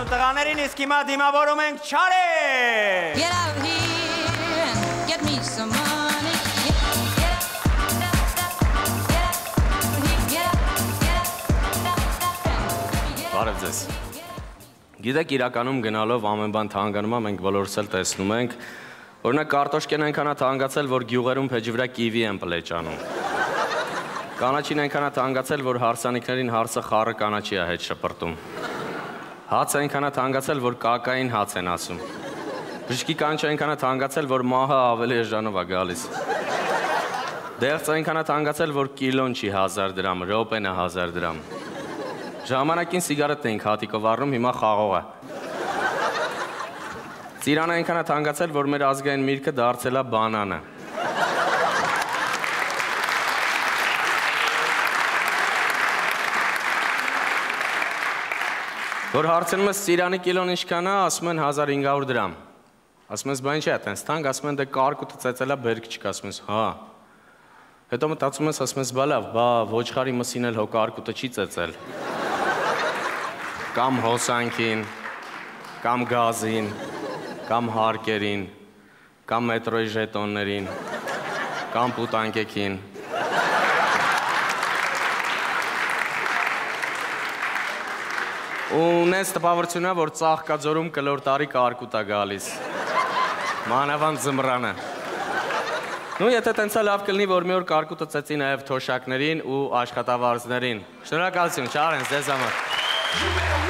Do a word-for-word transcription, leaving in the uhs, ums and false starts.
ասում տղաներին, իսկ հիմա դիմավորում ենք Չարեն։ Get out here and get me some money. Բարև ձեզ։ Գիտեք, իրականում գնալով ամեն բան թանկանում է, մենք բոլորս էլ տեսնում ենք, օրինակ կարտոշկեն այնքան է թանկացել, որ գյուղերում փեջի վրա կիվի են պլեճանում։ Կանաչին այնքան է թանկացել, որ հարսանիքներին հարսը խառը կանաչի է հետ շպրտում։ Հացը այնքան է թանկացել, որ կակային հաց են ասում։ Բժշկի կանչը այնքան է թանկացել, որ մահը ավելի էժանով է գալիս։ Դեղցը այնքան է թանկացել, որ կիլոն չի հազար դրամ, րոպեն է հազար դրամ։ Ժամանակին սիգարետ էինք հատիկով առնում, հիմա խաղող է։ Ծիրանը այնքան է թանկացել, որ մեր ազգային միրգը դարձել է բանանը։ Որ հարցնում ես ծիրանի կիլոն ինչքան է, ասում են հազար հինգ հարյուր դրամ։ Ասում ես, բա ինչ է այդտենց թանկ, ասում են դե կարկուտը ծեծել է, բերք չկա, ասում ես, հա։ Հետո մտածում ես, ասում ես, բա լավ, բա ոչխարի մսին էլ հո կարկուտը չի ծեծել։ Կամ հոսանքին, կամ գազին, կամ հարկերին, կամ մետրոյի ժետոններին, կամ պուտանկեքին։ Ու նենց տպավորությունն է, որ Ծաղկաձորում կլոր տարի կարկուտ է գալիս։ Մանավանդ ձմռանը։ Նու եթե տենց է լավ կլինի, որ մի օր կարկուտը ծեծի նաև թոշակներին ու աշխատավարձներին։ Շնորհակալություն, Չարեն, ձեզ համար։